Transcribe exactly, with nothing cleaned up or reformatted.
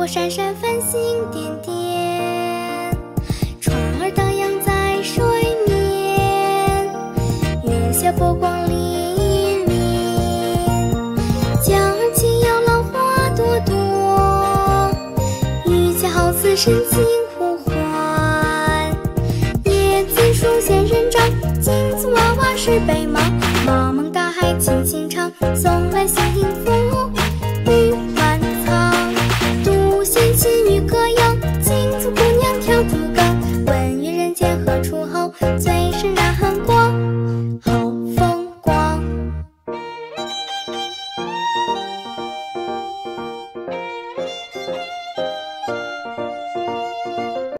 火闪闪繁星点点，船儿荡漾在水面，月下波光粼粼。江儿轻摇浪花朵朵，渔家好似深情呼唤。叶子书仙人掌，金子娃娃是白茫茫。